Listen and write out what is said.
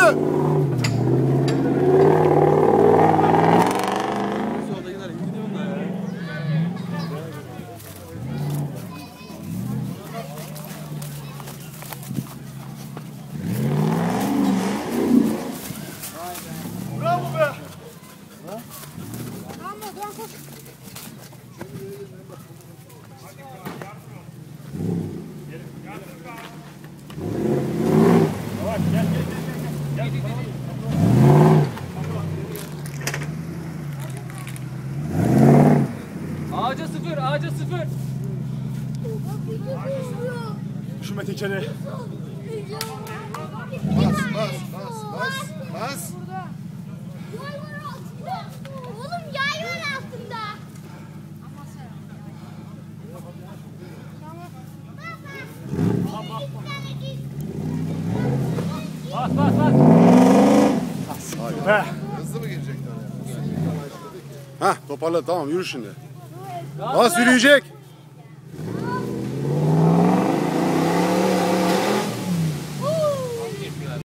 yürü. Bravo be. Ağaca sıfır, ağaca sıfır. Şu metekere. Bas. Yay var altında. Oğlum yay var altında. Bas bas bas. Be. Hızlı mı girecekler? Hah toparla tamam yürü şimdi. Bas yürüyecek.